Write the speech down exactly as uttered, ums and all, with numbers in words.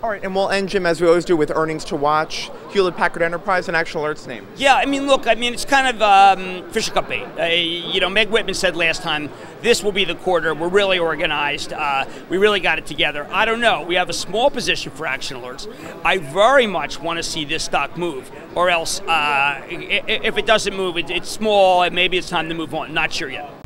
All right, and we'll end, Jim, as we always do with earnings to watch. Hewlett Packard Enterprise and Action Alert's name. Yeah, I mean, look, I mean, it's kind of um, Fisher Cup bait. Uh, you know, Meg Whitman said last time, this will be the quarter. We're really organized. Uh, we really got it together. I don't know. We have a small position for Action Alerts. I very much want to see this stock move, or else uh, if it doesn't move, it's small, and maybe it's time to move on. Not sure yet.